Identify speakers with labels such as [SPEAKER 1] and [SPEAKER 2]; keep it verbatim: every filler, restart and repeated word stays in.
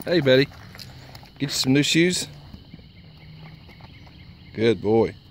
[SPEAKER 1] Hey, buddy. Get you some new shoes. Good boy.